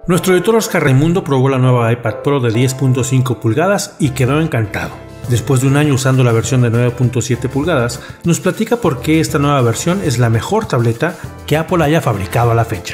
Nuestro editor Oscar Raimundo probó la nueva iPad Pro de 10.5 pulgadas y quedó encantado. Después de un año usando la versión de 9.7 pulgadas, nos platica por qué esta nueva versión es la mejor tableta que Apple haya fabricado a la fecha.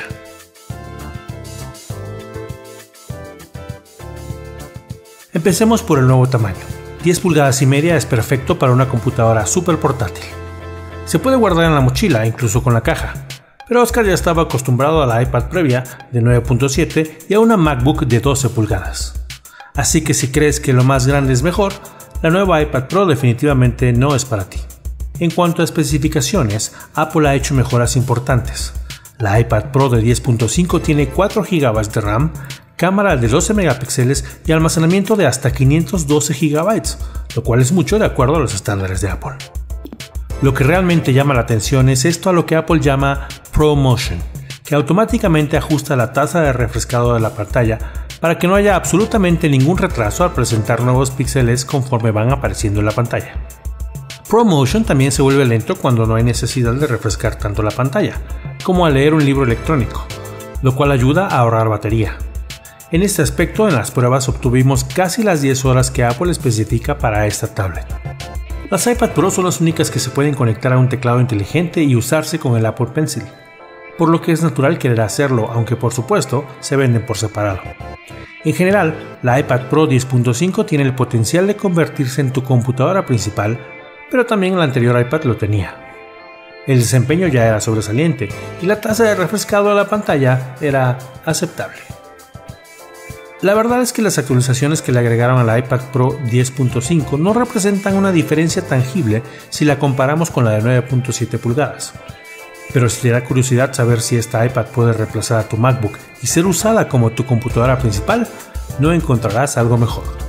Empecemos por el nuevo tamaño. 10 pulgadas y media es perfecto para una computadora súper portátil. Se puede guardar en la mochila, incluso con la caja. Pero Oscar ya estaba acostumbrado a la iPad previa de 9.7 y a una MacBook de 12 pulgadas. Así que si crees que lo más grande es mejor, la nueva iPad Pro definitivamente no es para ti. En cuanto a especificaciones, Apple ha hecho mejoras importantes. La iPad Pro de 10.5 tiene 4 GB de RAM, cámara de 12 megapíxeles y almacenamiento de hasta 512 GB, lo cual es mucho de acuerdo a los estándares de Apple. Lo que realmente llama la atención es esto a lo que Apple llama ProMotion, que automáticamente ajusta la tasa de refrescado de la pantalla para que no haya absolutamente ningún retraso al presentar nuevos píxeles conforme van apareciendo en la pantalla. ProMotion también se vuelve lento cuando no hay necesidad de refrescar tanto la pantalla, como al leer un libro electrónico, lo cual ayuda a ahorrar batería. En este aspecto, en las pruebas obtuvimos casi las 10 horas que Apple especifica para esta tablet. Las iPad Pro son las únicas que se pueden conectar a un teclado inteligente y usarse con el Apple Pencil, por lo que es natural querer hacerlo, aunque por supuesto se venden por separado. En general, la iPad Pro 10.5 tiene el potencial de convertirse en tu computadora principal, pero también la anterior iPad lo tenía. El desempeño ya era sobresaliente y la tasa de refrescado de la pantalla era aceptable. La verdad es que las actualizaciones que le agregaron a la iPad Pro 10.5 no representan una diferencia tangible si la comparamos con la de 9.7 pulgadas. Pero si te da curiosidad saber si esta iPad puede reemplazar a tu MacBook y ser usada como tu computadora principal, no encontrarás algo mejor.